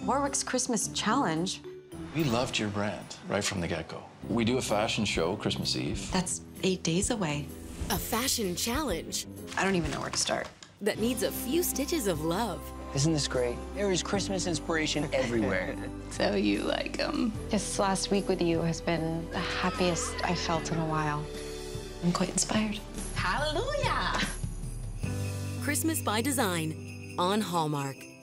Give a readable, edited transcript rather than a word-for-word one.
Warwick's Christmas challenge. We loved your brand right from the get-go. We do a fashion show Christmas Eve. That's 8 days away. A fashion challenge I don't even know where to start. that needs a few stitches of love. Isn't this great? There is Christmas inspiration everywhere. So you like him. This last week with you has been the happiest I've felt in a while. I'm quite inspired. Hallelujah! Christmas by Design on Hallmark.